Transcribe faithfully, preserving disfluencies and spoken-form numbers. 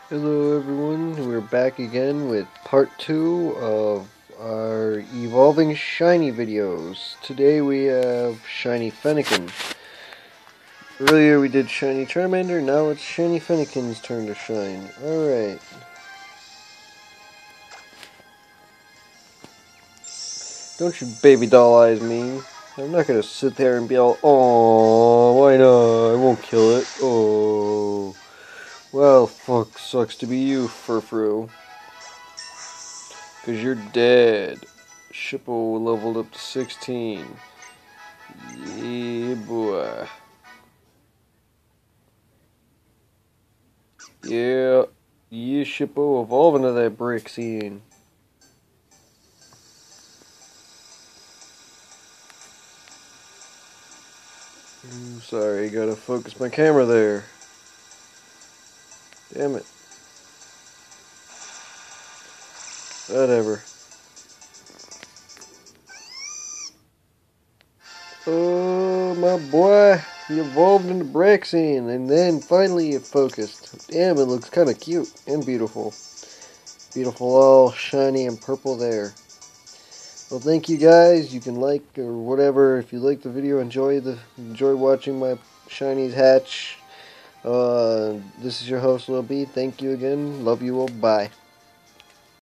Hello everyone, we're back again with part two of our Evolving Shiny videos. Today we have Shiny Fennekin. Earlier we did Shiny Charmander, now it's Shiny Fennekin's turn to shine. Alright. Don't you baby doll eyes me. I'm not gonna sit there and be all, oh, why not? I won't kill it. Oh. Well, fuck, sucks to be you, Furfrou. Cause you're dead. Shippo leveled up to sixteen. Yeah, boy. Yeah. Yeah, Shippo, evolve into that brick scene. I'm sorry, gotta focus my camera there. Damn it. Whatever. Oh, my boy. He evolved into Braixen, and then finally it focused. Damn, it looks kind of cute and beautiful. Beautiful, all shiny and purple there. Well, thank you guys. You can like or whatever if you like the video. Enjoy the enjoy watching my shinies hatch. Uh, this is your host, Lil B. Thank you again. Love you all. Bye.